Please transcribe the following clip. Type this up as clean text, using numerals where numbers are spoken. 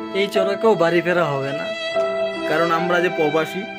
এই চড়কেও বাড়ি ফেরা হবে না, কারণ আমরা যে প্রবাসী